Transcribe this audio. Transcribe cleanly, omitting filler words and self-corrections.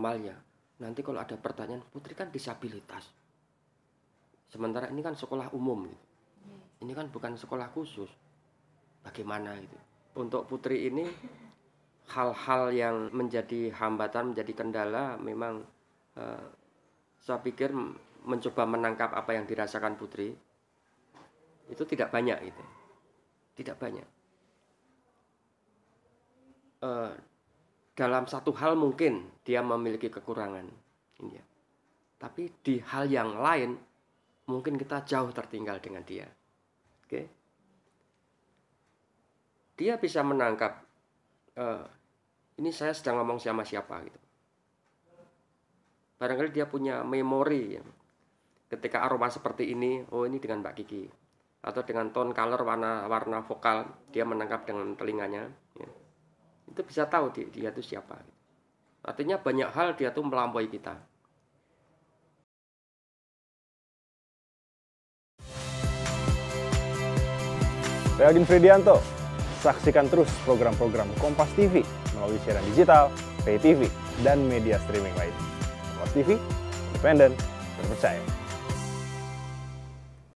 normalnya. Nanti kalau ada pertanyaan, Putri kan disabilitas. Sementara ini kan sekolah umum gitu. Ini kan bukan sekolah khusus. Bagaimana gitu. Untuk Putri ini hal-hal yang menjadi hambatan, menjadi kendala memang saya pikir mencoba menangkap apa yang dirasakan Putri itu tidak banyak gitu. Tidak banyak. Dalam satu hal mungkin dia memiliki kekurangan. Ya. Tapi di hal yang lain mungkin kita jauh tertinggal dengan dia. Oke. Dia bisa menangkap ini saya sedang ngomong sama siapa gitu. Barangkali dia punya memori ya. Ketika aroma seperti ini, oh ini dengan Mbak Kiki. Atau dengan tone color warna vokal, dia menangkap dengan telinganya ya. Itu bisa tahu dia itu siapa. Artinya banyak hal dia tuh melampaui kita. Saya Agin Fridianto. Saksikan terus program-program Kompas TV melalui siaran digital, pay TV, dan media streaming lain. Kompas TV, independen, terpercaya.